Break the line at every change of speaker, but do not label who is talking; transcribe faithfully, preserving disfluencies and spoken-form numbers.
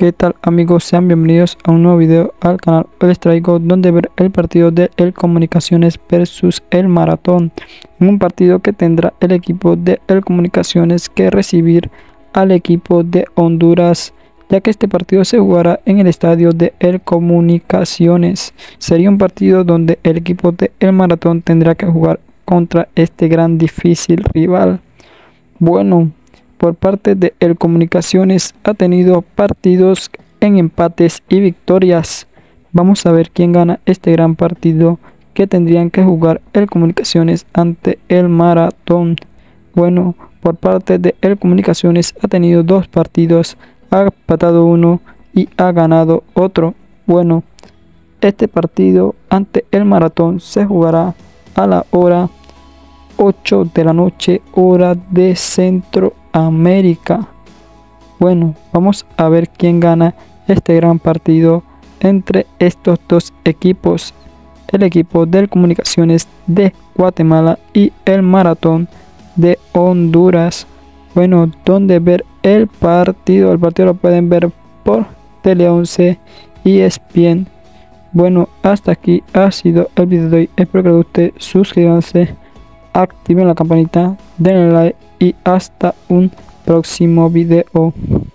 ¿Qué tal amigos? Sean bienvenidos a un nuevo video al canal. Hoy les traigo donde ver el partido de El Comunicaciones versus El Maratón, un partido que tendrá el equipo de El Comunicaciones que recibir al equipo de Honduras, ya que este partido se jugará en el estadio de El Comunicaciones. Sería un partido donde el equipo de El Maratón tendrá que jugar contra este gran difícil rival. Bueno, por parte de El Comunicaciones ha tenido partidos en empates y victorias. Vamos a ver quién gana este gran partido que tendrían que jugar El Comunicaciones ante El Maratón. Bueno, por parte de El Comunicaciones ha tenido dos partidos, ha empatado uno y ha ganado otro. Bueno, este partido ante El Maratón se jugará a la hora ocho de la noche, hora de Centroamérica. Bueno, vamos a ver quién gana este gran partido entre estos dos equipos, el equipo del Comunicaciones de Guatemala y El Maratón de Honduras. Bueno, donde ver el partido, el partido lo pueden ver por Tele once y E S P N. Bueno, hasta aquí ha sido el video de hoy. Espero que les guste, suscríbanse, activen la campanita, denle like y hasta un próximo video.